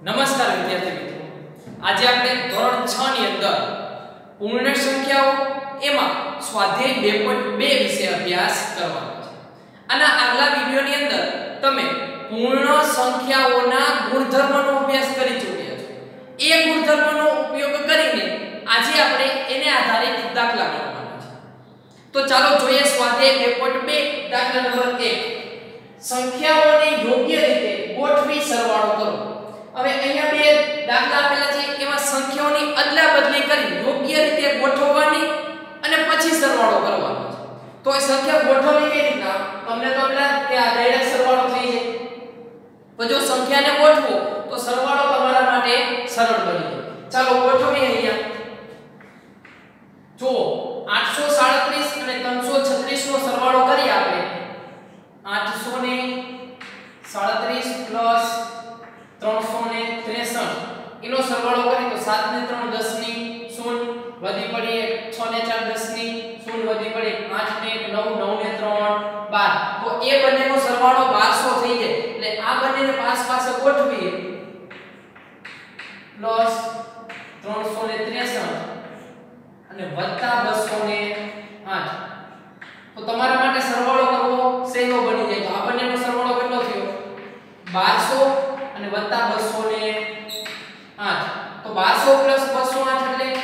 નમસ્કાર વિદ્યાર્થી મિત્રો, આજે આપણે ધોરણ 6 ની અંદર પૂર્ણ સંખ્યાઓ એમાં સ્વાધ્યાય 2.2 વિશે અભ્યાસ કરવાનો છે. આના આગલા વિડિયોની અંદર તમે પૂર્ણ સંખ્યાઓના ગુણધર્મનો અભ્યાસ કરી ચૂક્યા છો. એ ગુણધર્મનો ઉપયોગ કરીને આજે આપણે એને આધારિત દાખલા ગણવાના છે. તો ચાલો જોઈએ સ્વાધ્યાય 2.2 દાખલા નંબર 1. સંખ્યાઓને યોગ્ય રીતે ગોઠવી સરવાળો કરો. હવે અહીંયા બે દાખલા આપેલા છે, એમાં સંખ્યાઓની અદલાબદલી કરી યોગ્ય રીતે ગોઠવવાની અને પછી સરવાળો કરવાનો છે. તો એ સંખ્યા ગોઠવવી કેવી રીતના? તમને તો પેલા કે આ ડાયરેક્ટ સરવાળો થઈ જાય. તો જો સંખ્યાને ગોઠવો તો સરવાળો તમારા માટે સરળ બની જાય. ચાલો ગોઠવીએ. અહીંયા જો 837 અને 336 નો સરવાળો કરીએ આપણે. 837 પ્લસ 363 એનો સરવાળો કરીએ તો 7 ને 3 10 ની 0 વધી પડી 6 ને 4 10 ની 0 વધી પડી 8 ને 1 9 9 ને 3 12. તો એ બંનેનો સરવાળો 1200 થઈ જાય. એટલે આ બંનેને પાસે ગોઠવીએ પ્લસ 363 અને વત્તા 208. તો તમારા માટે સરવાળો કરવો સહેલો બની જાય. તો આ બંનેનો સરવાળો કેટલો થયો? 1200 અને વત્તા 208. તો 1200 પ્લસ 208 એટલે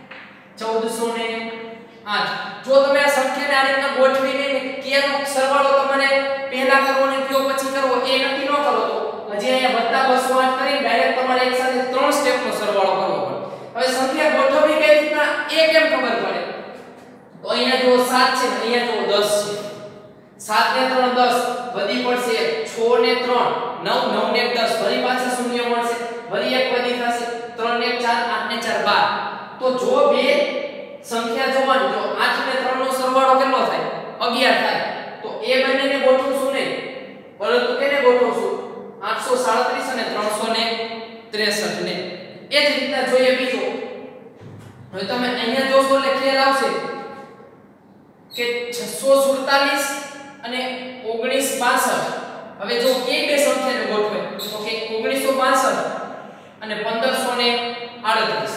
1408. જો તમે આ સંખ્યાને આ રીતના ગોઠવીને કેનો સરવાળો તમારે પહેલા કરવો ને કયો પછી કરવો એ નક્કી ન કરો તો હજી અહીંયા વત્તા 208 કરીને ડાયરેક્ટ તમારે એક સાથે 3 સ્ટેપનો સરવાળો કરવો પડે. હવે સંખ્યા ગોઠવવી કઈ રીતના એ કેમ ખબર પડે? તો અહીંયા જો 7 છે ને અહીંયા જો 10 છે. 7 ને 3 10 વધી પડશે 6 ને 3 9 9 ને 10 ફરી પાછા શૂન્ય મળશે, ફરી એક વધી થશે 3 ને 4 8 ને 4 12. તો જો બે સંખ્યા જોવાની, જો 8 ને 3 નો સરવાળો કેટલો થાય? 11 થાય. તો એ બંનેને ગોઠવશું નહીં, પરંતુ કેને ગોઠવશું? 837 અને 363 ને. એ જ રીતના જોઈએ બીજો. હવે તમે અહીંયા જોશો એટલે ખ્યાલ આવશે કે 647 અને 1962. હવે જો કે બે સંખ્યાને ગોઠવે તો કે 1962 અને 1538.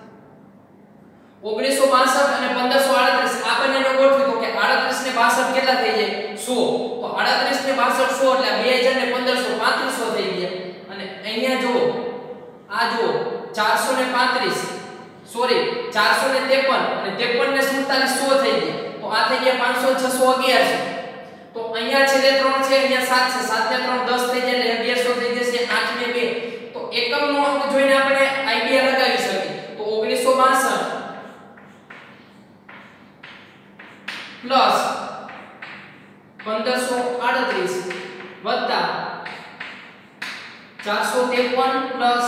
1962 અને 1538 આ બંનેને ગોઠવી તો કે 38 ને 62 કેટલા થઈ જાય? 100. તો 38 ને 62 100 એટલે 2000 ને 1535 થઈ ગયા. અને અહીંયા જો આ જો 435 સોરી 453 અને 53 ને 47 100 થઈ ગયા. તો આ થઈ ગયા 500 611 છે. તો અહીંયા છેલ્લે 3 છે, અહીંયા 7 છે. 7 ને 3 10 થઈ જાય એટલે 1100 થઈ જશે. 8 ને 2 તો એકમનો અંક જોઈને આપણે આઈડિયા લગાવી શકીએ. તો 1962 પ્લસ 1538 વત્તા 453 પ્લસ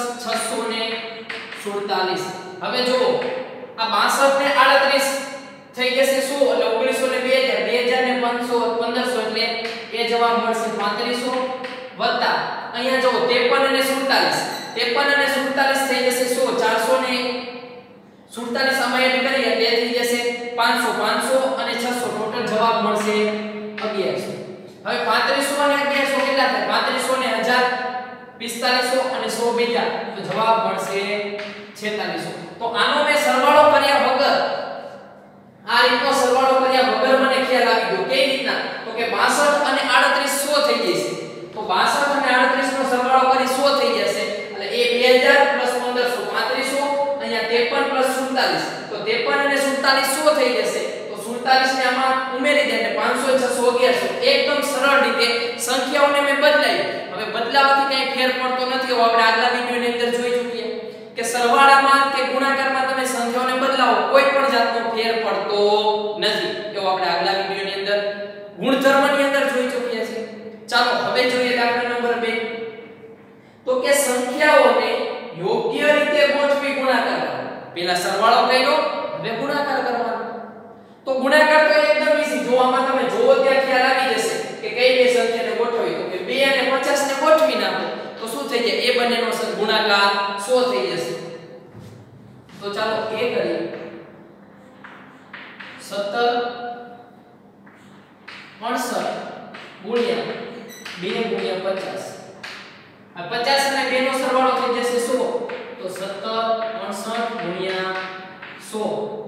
647. હવે જો આ 62 ને 38 થઈ જશે 100 એટલે 1900 ને 2000 2000 ને 500 1500 એટલે એ જવાબ મળશે 3500 વત્તા અહીંયા જો 53 અને 47 થઈ જશે 100 400 ને 47 આમાં એડ કરીએ એટલે થઈ જશે 500 500 અને 600 ટોટલ જવાબ મળશે 1100. હવે 3500 અને 1100 કેટલા થાય? 3500 ને 1000 4500 અને 100 બીજા તો જવાબ મળશે 4600. તો આનો મેં સરવાળો કર્યા વગર, આ રીતનો સરવાળો કર્યા વગર મને ખ્યાલ આવી ગયો. કઈ રીતના? તો કે 62 અને 38 100 થઈ જશે. તો 62 અને 38 નો સરવાળો કરી 100 થઈ જશે. એટલે એ 2000 પ્લસ 1500 3500 અહીંયા 53 પ્લસ 47. તો 53 અને 47 100 થઈ જશે. તો 47 ને આમાં ઉમેરી દે એટલે 500 600 1100. એકદમ સરળ રીતે સંખ્યાઓને મેં બદલાવી. હવે બદલાવાથી કઈ ફેર પડતો નથી. આપણે આગલા વિડિયોની અંદર જોઈ ચૂક્યા કે સરવાળામાં કે ગુણાકારમાં તમે સંખ્યાઓને બદલાવો કોઈ પણ જાતનો ફેર પડતો નથી. એવું આપણે આગલા વિડિયોની અંદર ગુણધર્મની અંદર જોઈ ચૂક્યા છે. ચાલો હવે જોઈએ દાખલા નંબર 2. તો કે સંખ્યાઓને યોગ્ય રીતે ગોઠવી ગુણાકાર કરો. પહેલા સરવાળો કર્યો, હવે ગુણાકાર કરવાનો. તો ગુણાકાર તો એકદમ ઈઝી. જો આમાં તમે જોવો ત્યાં ખ્યાલ આવી જશે કે કઈ બે સંખ્યાને ગોઠવી. તો કે 2 અને 50 ને ગોઠવી નાખો તો શું થઈ જાય? એ બંનેનો ગુણાકાર 100 થઈ જશે. તો ચાલો એ કરીએ. 17 68 ગુણ્યા 2 ગુણ્યા 50 આ 50 અને 2 નો સરવાળો થઈ જશે 100 તો 17 68 ગુણ્યા 100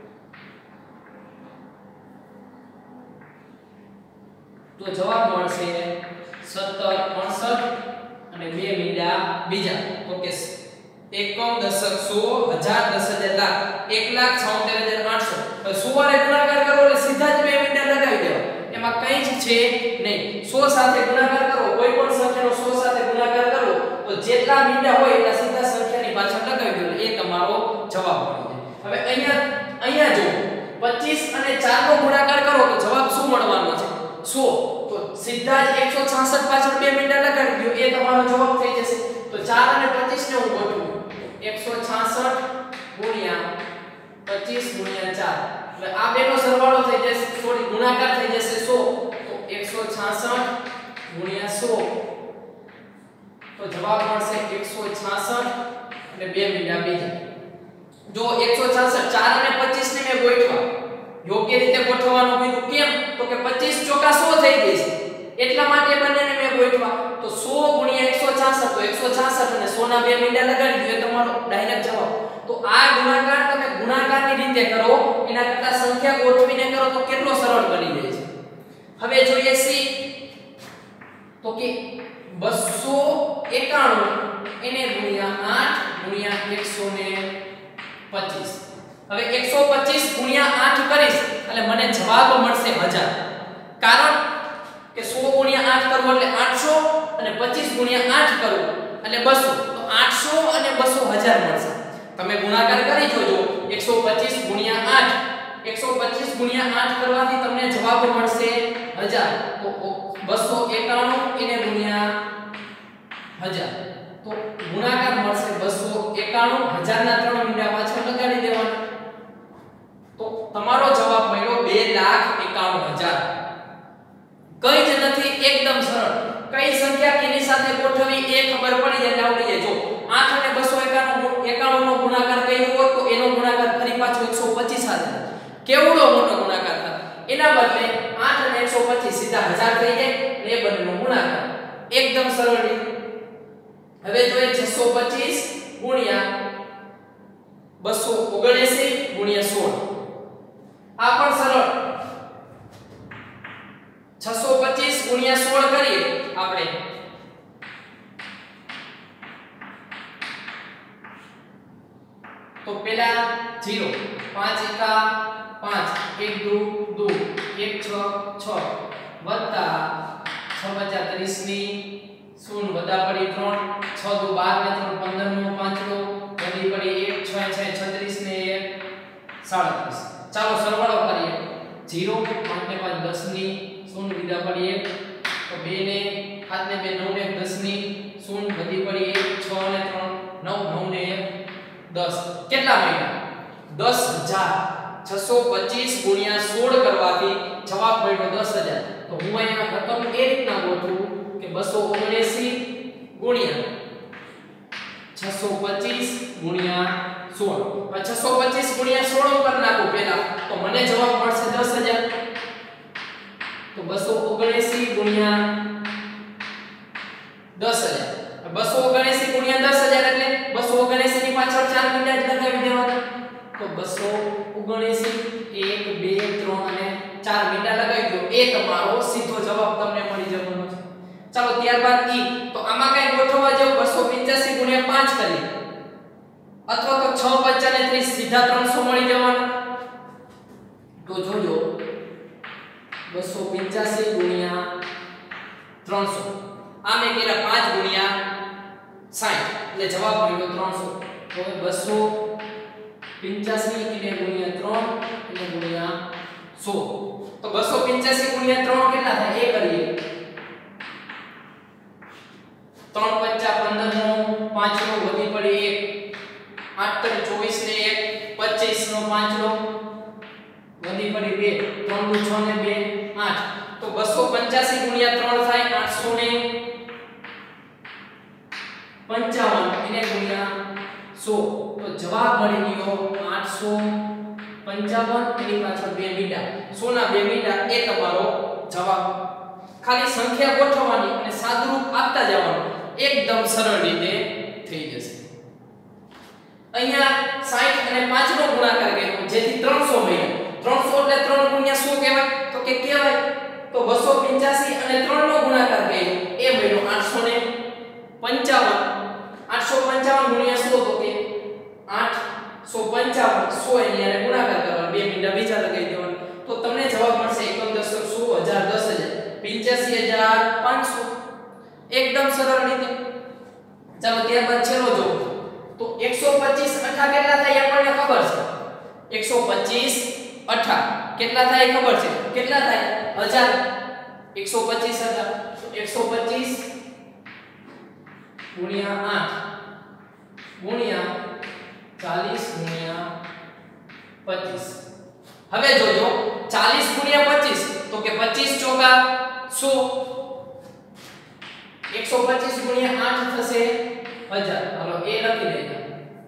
તો જવાબ મળશે 17 68 અને 2 મીંડા બીજા ઓકે એકમ દશક 100 હજાર 10,000 લાખ 1,76,800 તો 100 વડે ગુણાકાર કરો એટલે સીધા જ 2 મીંડા લગાવી દેવા એમાં કંઈ જ છે નહીં 100 સાથે ગુણાકાર કરો કોઈ પણ સંખ્યાનો 100 સાથે ગુણાકાર કરો તો જેટલા મીંડા હોય એટલા સીધા સંખ્યાની પાછળ લગાવી દો એ તમારો જવાબ મળી જાય હવે અહીંયા જો 25 અને 4 નો ગુણાકાર કરો તો જવાબ શું મળવાનો છે 100 તો સીધા જ 166 પાછળ 2 મીંડા લગાવી દો એ તમારો જવાબ થઈ જશે તો 4 અને 25 ને હું ગોઠવું 166 ગુણ્યા 25 ગુણ્યા 4 એટલે આ બેનો સરવાળો થઈ જશે થોડી ગુણાકાર થઈ જશે 100 તો 166 ગુણ્યા 100 તો જવાબ મળશે 166 અને 2 મીંડા બીજા જો 166 4 અને 25 ને મેં ગોઠવા યોગ્ય રીતે ગોઠવવાનું કીધું કેમ તો કે 25 ચોકા 100 થઈ ગઈ છે એટલા માટે બંનેને મેં ગોઠવા તો 100 ગુણ્યા 166 તો 166 અને 100 ના 2 મીંડા લગાડી દો એ તમારો ડાયરેક્ટ જવાબ તો આ ગુણાકાર તમે ગુણાકારની રીતે કરો એના કરતા સંખ્યા ગોઠવીને કરો તો કેટલો સરળ બની જાય છે હવે જોઈએ સી તો કે 291 એને ગુણ્યા 8 ગુણ્યા 125 હવે 125 ગુણ્યા 8 કરીશ એટલે મને જવાબ મળશે 1000 કારણ કે 100 ગુણ્યા 8 કરવો એટલે 800 અને 25 ગુણ્યા 8 કરવો એટલે 200 તો 800 અને 200 1000 મળશે તમે ગુણાકાર કરી જોજો 125 ગુણ્યા 8 125 ગુણ્યા 8 કરવાથી તમને જવાબ મળશે 1000 તો 291 એને ગુણ્યા 1000 તો ગુણાકાર મળશે 291 1000 ના 3 મીંડા પાછળ લગાડી દેવાના તો તમારો જવાબ મળ્યો 2,91,000 કઈ જ નથી એકદમ સરળ કઈ સંખ્યા કેની સાથે ગોઠવવી એ ખબર પડી જાય આવડી જાય જો 8 અને 291 નો ગુણાકાર કર્યો હોત તો એનો ગુણાકાર ફરી પાછો 125 સાથે કેવડો મોટો ગુણાકાર થાય એના બદલે 8 અને 125 સીધા 1000 થઈ જાય અને એ બંનેનો ગુણાકાર એકદમ સરળ રીતે હવે જોઈએ 625 ગુણ્યા 279 ગુણ્યા 16 આ પણ સરળ 625 ગુણ્યા 16 કરીએ આપણે તો પેલા 0 5 એકા 5 1 2 2 1 6 6 વત્તા 6 50 30 ની 0 વત્તા પડી 3 6 2 12 ને 3 15 નો 5 નો વધી પડી 1 6 6 36 ને 1 37 ચાલો સરવાળો કરીએ 0 5 ને 5 10 ની 0 વિદા પડી 1 તો 2 ને 7 ને 2 9 ને 10 ની 0 વધી પડી 1 6 ને 3 9 9 ને 10 કેટલા મળ્યા 10625 ગુણ્યા 16 કરવાથી જવાબ મળ્યો 10000 તો હું અહીંયા રકમ એ રીતના ગોઠવું કે 279 ગુણ્યા 625 ગુણ્યા 16 હવે 625 ગુણ્યા 16 કરી નાખું પહેલા તો મને જવાબ મળશે 10000 તો 279 ગુણ્યા 10000 279 ગુણ્યા 10000 એટલે 279 ની પાછળ 4 મીંડા જ લગાવી દેવાના તો 279 1 2 3 અને 4 મીંડા લગાવી દો એ તમારો સીધો જવાબ તમને મળી જવાનો છે ચાલો ત્યારબાદ ઈ તો આમાં કઈ ગોઠવવા જેવું 285 ગુણ્યા 5 કરીએ અથવા તો 6 55 ને 30 સીધા 300 મળી જવાના તો જોજો 285 ગુણ્યા 300 આ મેં કર્યા 5 ગુણ્યા 60 એટલે જવાબ મળ્યો 300 તો 285 એને ગુણ્યા 3 એને ગુણ્યા 100 તો 285 ગુણ્યા 3 કેટલા થાય એ કરીએ 3 55 15 નો 5 નો વધી પડી 1 8 24 ને 1 25 નો 5 નો વધી પડી 2 3 6 ને 2 8 તો 285 ગુણ્યા 3 થાય 855 એને ગુણ્યા 100 તો જવાબ મળી ગયો 855 એની પાછળ 2 મીંડા 100 ના 2 મીંડા એ તમારો જવાબ ખાલી સંખ્યા ગોઠવવાની અને સાદુરૂપ આપતા જવાનું એકદમ સરળ રીતે થઈ જશે. અહીંયા 60 અને 5 નો ગુણાકાર કર્યો જેથી 300 મળ્યો. 300 એટલે 3 ગુણ્યા શું કહેવાય? તો કે કહેવાય તો 285 અને 3 નો ગુણાકાર કર્યો એ મળ્યો 855. 855 ગુણ્યા 100 તો કે 855 100 એની આને ગુણાકાર કરવાનો 2 મીંડા બીજા લગાવી દેવાના તો તમને જવાબ મળશે એકમ દશક 100 10,000 85500. એકદમ સરળ રીતે. ચાલો ત્યારબાદ છેલ્લો જો તો 125 8 કેટલા થાય આપણને ખબર છે. 125 8 કેટલા થાય ખબર છે. કેટલા થાય? 1000. 125 8 તો 125 ગુણ્યા 8 ગુણ્યા 40 ગુણ્યા 25. હવે જોજો 40 ગુણ્યા 25 તો કે 25 ચોકા 100. 125 ગુણ્યા 8 થશે 1000. હાલો એ લખી લેજો.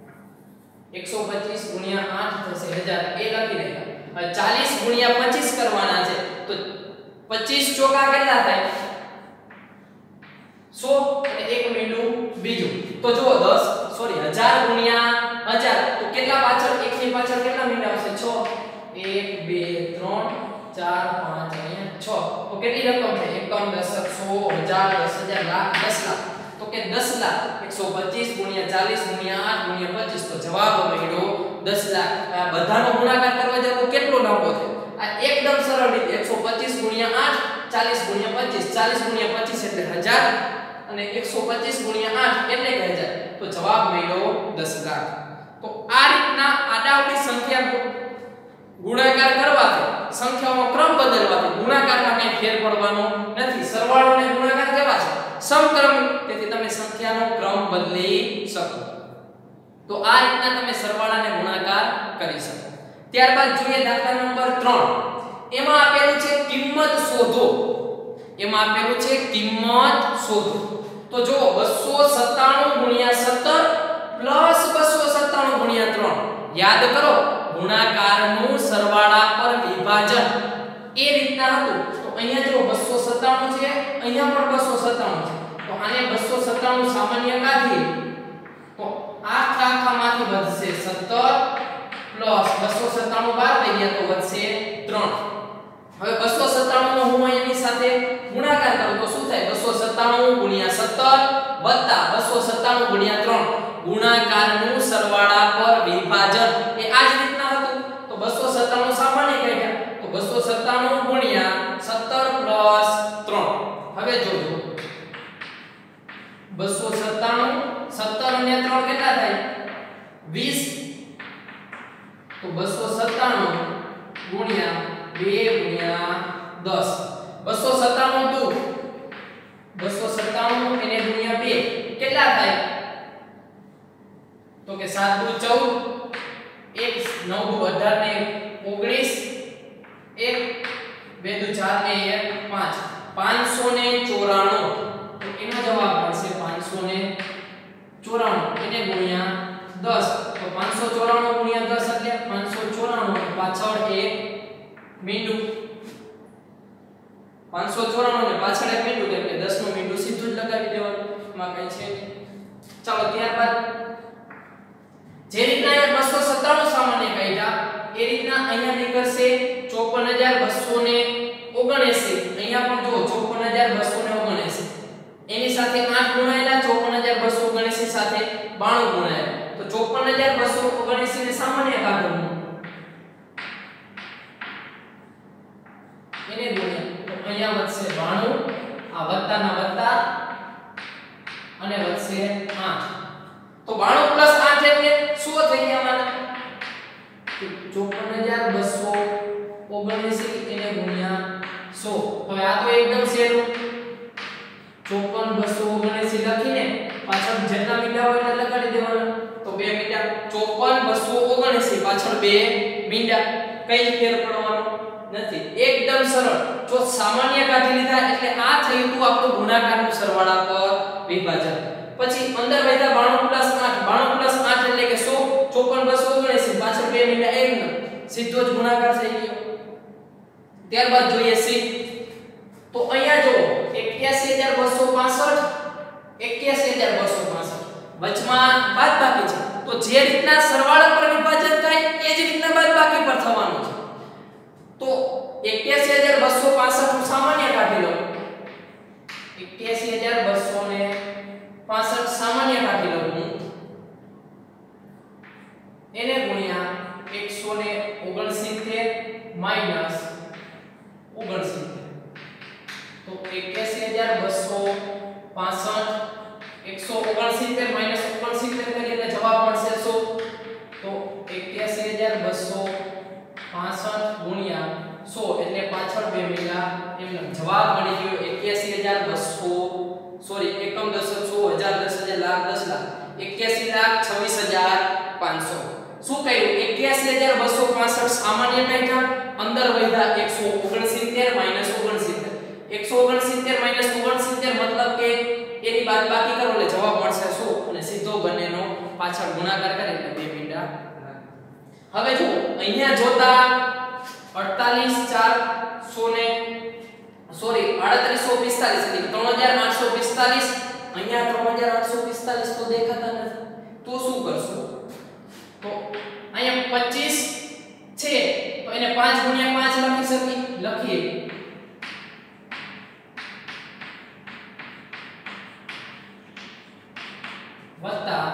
125 ગુણ્યા 8 થશે 1000 એ લખી લેજો. હવે 40 ગુણ્યા 25 કરવાના છે તો 25 ચોકા કેટલા થાય? 100 અને એક મીંડું બીજું તો જુઓ 1000 ગુણ્યા 1000 તો કેટલા પાછળ એકની પાછળ કેટલા મીંડા આવશે? 6 1 2 3 4 5 અને 6 તો કેટલી રકમ છે? એકમ દશક 100 1000 10,000 લાખ 10 લાખ તો કે 10 લાખ. 125 ગુણ્યા 40 ગુણ્યા 8 ગુણ્યા 25 તો જવાબ મળ્યો 10 લાખ. આ બધાનો ગુણાકાર કરવા જાવ તો કેટલો લાંબો છે? આ એકદમ સરળ રીતે 125 ગુણ્યા 8 40 ગુણ્યા 25 40 ગુણ્યા 25 એટલે 1000 અને 125 ગુણ્યા 8 એટલે કે 1000 તો જવાબ મળ્યો 10 લાખ. તો આ રીતના આડાવડી સંખ્યા ગુણાકાર કરવાથી સંખ્યાઓનો ક્રમ બદલવાથી ગુણાકારમાં કઈ ફેર પડવાનો નથી. સરવાળો અને ગુણાકાર કેવા છે? સમક્રમિક. તેથી તમે સંખ્યાનો ક્રમ બદલી શકો. તો આ રીતના તમે સરવાળા અને ગુણાકાર કરી શકો. ત્યારબાદ જોઈએ દાખલા નંબર 3. એમાં આપેલું છે કિંમત શોધો. એમાં આપેલું છે કિંમત શોધો. તો જો 297 ગુણ્યા 17 પ્લસ 297 ગુણ્યા 3 યાદ કરો ગુણાકારનું સરવાળા પર વિભાજન એ રીતના હતું. તો અહીંયા જો 297 છે અહીંયા પણ 297 છે તો આને 297 સામાન્ય કાઢીએ તો આખામાંથી વધશે 17 પ્લસ 297 બાર થઈ ગયા તો વધશે 3. હવે 297 નો હું અહીંની સાથે ગુણાકાર કરું તો શું થાય? 297 ગુણ્યા 17 વત્તા 297 ગુણ્યા 3 ગુણાકારનું સરવાળા પર વિભાજન એ આ જ રીતના હતું. તો 297 સામાન્ય કાઢ્યા તો 297 ગુણ્યા 17 પ્લસ 3. હવે જોજો 297 17 અને 3 કેટલા થાય? 20. તો 297 ગુણ્યા 2 ગુણ્યા 10 297 દુ 297 એને ગુણ્યા 2 કેટલા થાય? તો કે 7 દુ 14 1 9 દુ 18 ને 19 1 2 દુ 4 ને 1 5 594 તો એનો જવાબ મળશે 594 એને ગુણ્યા 10 તો 594 ગુણ્યા 10 એટલે 594 પાછળ એક મીંડું 594 ને પાછળ એક મીંડું કેમ કે 10 નું મીંડું સીધું જ લગાવી દેવાનું માં કઈ છે નહીં. ચાલો ત્યારબાદ જે રીતના એ 297 સામાન્ય કાઢ્યા એ રીતના અહીંયા નીકળશે 54279. અહીંયા પણ જો 54279 એની સાથે 8 ગુણાયેલા 54279 સાથે 92 ગુણાયેલા તો 54279 ને સામાન્ય કાઢવાનું એને ગુણ્યા તો અહીંયા વધશે 92 આ વત્તાના વત્તા અને વધશે 8 તો 92 + 8 એટલે શું થઈ ગયા મારા 54279 એને ગુણ્યા 100. હવે આ તો એકદમ સહેલું 54279 લખીને પાછળ જેટલા મીંડા હોય એટલા લગાડી દેવાના તો 2 મીંડા 54279 પાછળ 2 મીંડા કઈ ફેર પડવાનો નથી. એકદમ સરળ. જો સામાન્ય કાઢી લીધા એટલે આ થયું હતું આપણું ગુણાકારનું સરવાળા પર વિભાજન. પછી અંદર વધ્યા 92 + 8 92 + 8 એટલે કે 100 54279 પાછળ 2 મીંડા એકદમ સીધો જ ગુણાકાર થઈ ગયો. ત્યારબાદ જોઈએ સી તો અહીંયા જો 81265 81000 વચમાં બાદબાકી છે તો જે રીતના સરવાળા પર વિભાજન થાય એ જ રીતના બાદબાકી પર થવાનું છે તો 81265 નું સામાન્ય કાઢી લો 81265 સામાન્ય કાઢી લો હું એને ગુણ્યા 169 માઈનસ 69 તો 81265 169 માઈનસ 69 કરીને જવાબ મળશે 100 તો 81265 ગુણ્યા 100 એટલે પાછળ બે મિલા એમનો જવાબ મળી ગયો 81200 સોરી એકમ દશક 100 હજાર 10 લાખ 10 લાખ 81,26,500 શું કહ્યું 81265 સામાન્ય કાઢ્યા અંદર વધ્યા 169 માઈનસ 69 169 માઈનસ 69 મતલબ કે એની બાદબાકી કરો એટલે જવાબ મળશે 100 અને સીધો બંનેનો પાછળ ગુણાકાર કરે એટલે બે મીંડા હવે જો અહીંયા જોતા 38,400 ને સોરી 3845 એટલે 3845 અહીંયા 3845 તો દેખાતા નથી તો શું કરશો તો અહીંયા 25 છે તો એને 5 ગુણ્યા 5 લખી શકીએ લખીએ વત્તા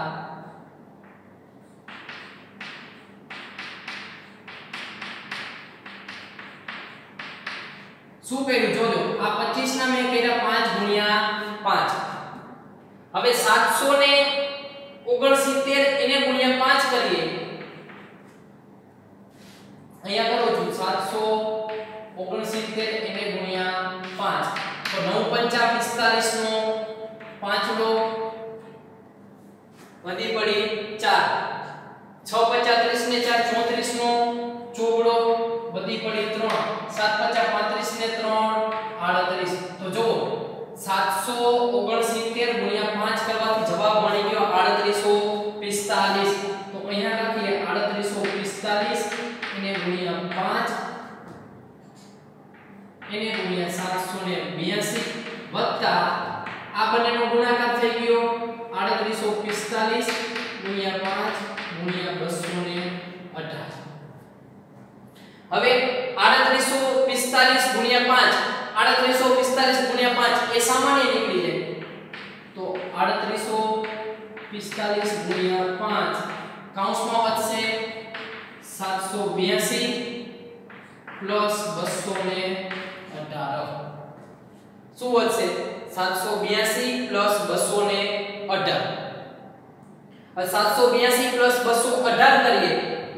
શું કર્યું જોજો આ 25 ના મેં કર્યા 5 ગુણ્યા 5 હવે 769 એને ગુણ્યા 5 કરીએ અહીંયા કરો છું 769 એને ગુણ્યા 5 તો 9 5 45 નો 5 લો વધી પડી 4 6 5 30 ને 4 34 નો ચોગડો વધી પડી 3 7 5 35 ને 3 38 તો જો 769 ગુણ્યા 5 કરવાથી જવાબ મળી ગયો 3845 તો અહીંયા લખીએ 3845 એને ગુણ્યા 5 એને ગુણ્યા 782 વત્તા આ બંનેનો ગુણાકાર થઈ ગયો 3845 ગુણ્યા 5 ગુણ્યા 218 હવે 3845 ગુણ્યા 5 3845 ગુણ્યા 5 એ સામાન્ય નીકળી જાય તો 3845 ગુણ્યા 5 કૌંસમાં વધશે 782 પ્લસ 218 શું વધશે 782 પ્લસ 218 હવે 782 પ્લસ 218 કરીએ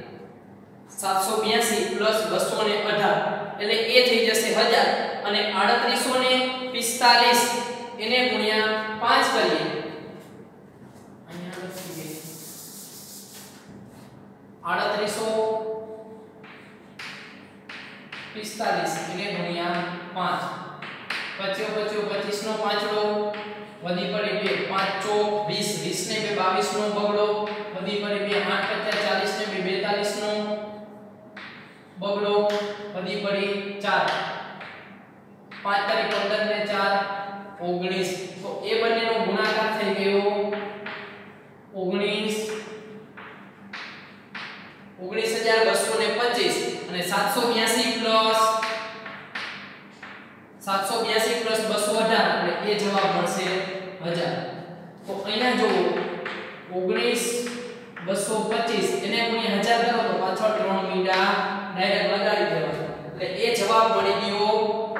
782 પ્લસ 218 એટલે એ થઈ જશે 1000 અને 3845 એને ગુણ્યા 5 કરીએ અહીંયા લખીએ 3845 એને ગુણ્યા 5 25 નો 5 લો વધી પડી 2 5 ચોક 20 20 ને 22 નો બગડો વધી પડી 2 8 50 40 ને 42 નો બગડો વધી પડી 4 5 તારીખ 15 ને 4 19 તો એ બંનેનો ગુણાકાર થઈ ગયો 19225 અને 782 પ્લસ 218 એટલે એ જવાબ મળશે 1000 તો અહીંયા જો 19225 એને ગુણ્યા 1000 કરો તો પાછળ 3 મીંડા ડાયરેક્ટ લગાડી દેવાના એટલે એ જવાબ મળી ગયો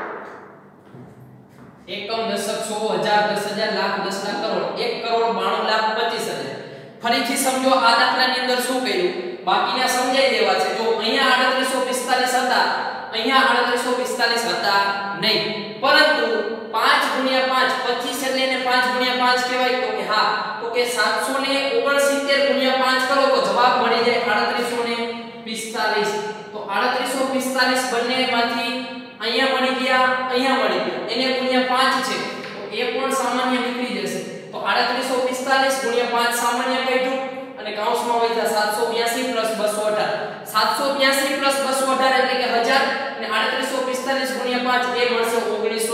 એકમ દશક 100 1000 લાખ 10 લાખ કરોડ 1,92,25,000 ફરીથી સમજો આ દાખલાની અંદર શું કર્યું બાકીના સમજાઈ દેવા છે જો અહીંયા 3845 હતા અહીંયા 3845 હતા નહીં પરંતુ 5 ગુણ્યા 5 25 એટલે એને 5 ગુણ્યા 5 કહેવાય તો કે હા તો કે 769 ગુણ્યા 5 કરો તો જવાબ મળી જાય 3845 તો 3845 બંનેમાંથી અહીંયા મળી ગયા એને ગુણ્યા 5 છે તો એ પણ સામાન્ય નીકળી જશે તો 3845 ગુણ્યા 5 સામાન્ય કાઢ્યું અને કૌંસમાં વધ્યા 782 પ્લસ 218 782 પ્લસ 218 એટલે કે 1000 અને 3845 ગુણ્યા 5 એ મળશે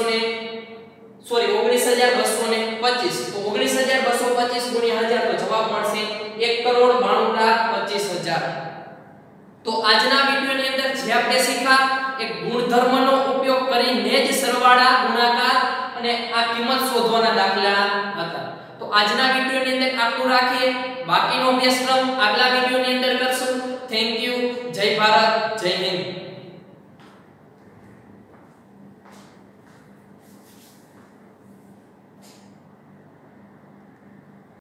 19225 તો 19225 ગુણ્યા 1000 તો જવાબ ગુણધર્મનો ઉપયોગ કરીને જ સરવાળા ગુણાકાર અને આ કિંમત શોધવાના દાખલા હતા. તો આજના વિડિયોની અંદર આટલું રાખીએ. બાકીનો અભ્યાસક્રમ આગલા વિડિયોની અંદર કરશું. Thank you. જય ભારત, જય હિન્દ.